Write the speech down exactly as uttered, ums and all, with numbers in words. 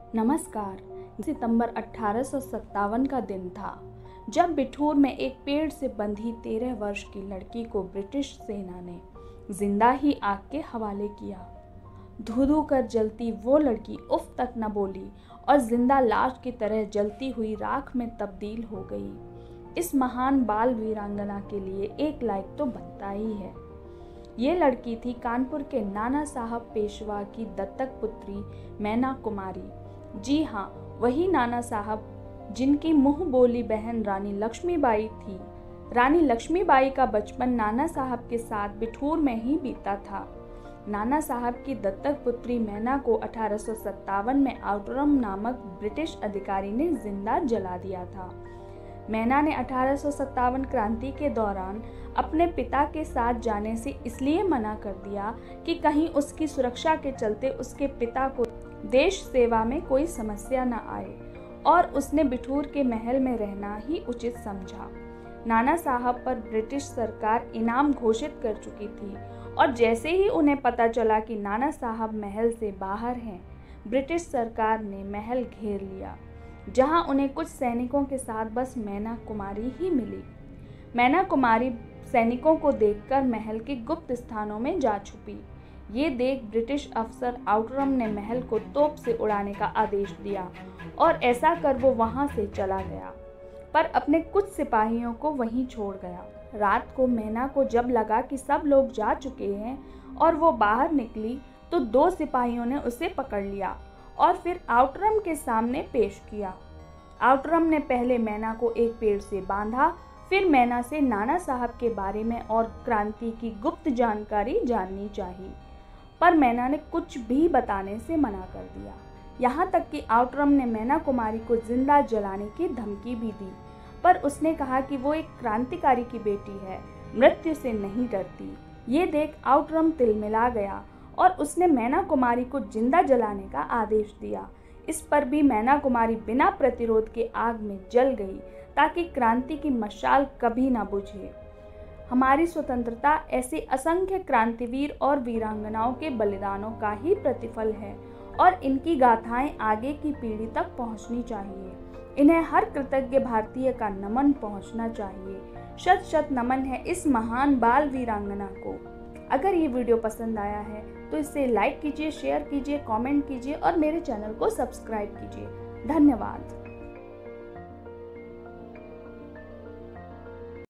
नमस्कार। सितंबर अठारह सौ सत्तावन का दिन था जब बिठूर में एक पेड़ से बंधी तेरह वर्ष की लड़की को ब्रिटिश सेना ने जिंदा ही आग के हवाले किया। धू धू कर जलती वो लड़की उफ तक न बोली और जिंदा लाश की तरह जलती हुई राख में तब्दील हो गई। इस महान बाल वीरांगना के लिए एक लाइक तो बनता ही है। ये लड़की थी कानपुर के नाना साहब पेशवा की दत्तक पुत्री मैना कुमारी। जी हाँ, वही नाना साहब जिनकी मुंह बोली बहन रानी लक्ष्मीबाई थी। रानी लक्ष्मीबाई का बचपन नाना साहब के साथ बिठूर में ही बीता था। नाना साहब की दत्तक पुत्री मैना को अठारह सौ सत्तावन में आउटरम नामक ब्रिटिश अधिकारी ने जिंदा जला दिया था। मैना ने अठारह सौ सत्तावन क्रांति के दौरान अपने पिता के साथ जाने से इसलिए मना कर दिया कि कहीं उसकी सुरक्षा के चलते उसके पिता को देश सेवा में कोई समस्या न आए, और उसने बिठूर के महल में रहना ही उचित समझा। नाना साहब पर ब्रिटिश सरकार इनाम घोषित कर चुकी थी और जैसे ही उन्हें पता चला कि नाना साहब महल से बाहर हैं, ब्रिटिश सरकार ने महल घेर लिया, जहां उन्हें कुछ सैनिकों के साथ बस मैना कुमारी ही मिली। मैना कुमारी सैनिकों को देखकर महल के गुप्त स्थानों में जा छुपी। ये देख ब्रिटिश अफसर आउटरम ने महल को तोप से उड़ाने का आदेश दिया और ऐसा कर वो वहां से चला गया, पर अपने कुछ सिपाहियों को वहीं छोड़ गया। रात को मैना को जब लगा कि सब लोग जा चुके हैं और वो बाहर निकली तो दो सिपाहियों ने उसे पकड़ लिया और फिर आउटरम के सामने पेश किया। आउटरम ने पहले मैना को एक पेड़ से बांधा, फिर मैना से नाना साहब के बारे में और क्रांति की गुप्त जानकारी जाननी चाहिए, पर मैना ने कुछ भी बताने से मना कर दिया। यहाँ तक कि आउटरम ने मैना कुमारी को जिंदा जलाने की धमकी भी दी, पर उसने कहा कि वो एक क्रांतिकारी की बेटी है, मृत्यु से नहीं डरती। ये देख आउटरम तिलमिला गया और उसने मैना कुमारी को जिंदा जलाने का आदेश दिया। इस पर भी मैना कुमारी बिना प्रतिरोध के आग में जल गई ताकि क्रांति की मशाल कभी ना बुझे। हमारी स्वतंत्रता ऐसे असंख्य क्रांतिवीर और वीरांगनाओं के बलिदानों का ही प्रतिफल है और इनकी गाथाएं आगे की पीढ़ी तक पहुंचनी चाहिए। इन्हें हर कृतज्ञ भारतीय का नमन पहुंचना चाहिए। शत शत नमन है इस महान बाल वीरांगना को। अगर ये वीडियो पसंद आया है तो इसे लाइक कीजिए, शेयर कीजिए, कमेंट कीजिए और मेरे चैनल को सब्सक्राइब कीजिए। धन्यवाद।